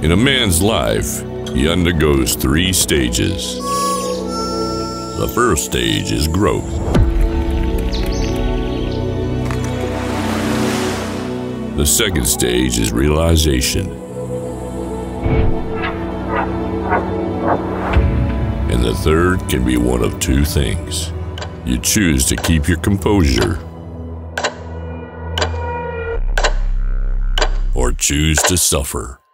In a man's life, he undergoes 3 stages. The first stage is growth. The second stage is realization. And the third can be one of 2 things. You choose to keep your composure, or choose to suffer.